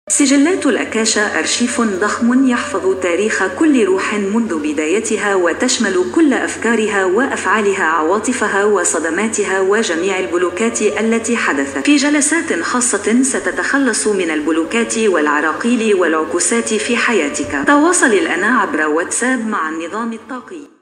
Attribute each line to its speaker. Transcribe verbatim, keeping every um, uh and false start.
Speaker 1: سجلات الأكاشا أرشيف ضخم يحفظ تاريخ كل روح منذ بدايتها، وتشمل كل أفكارها وأفعالها، عواطفها وصدماتها، وجميع البلوكات التي حدثت. في جلسات خاصة ستتخلص من البلوكات والعراقيل والعكوسات في حياتك. تواصل الآن عبر واتساب مع النظام الطاقي.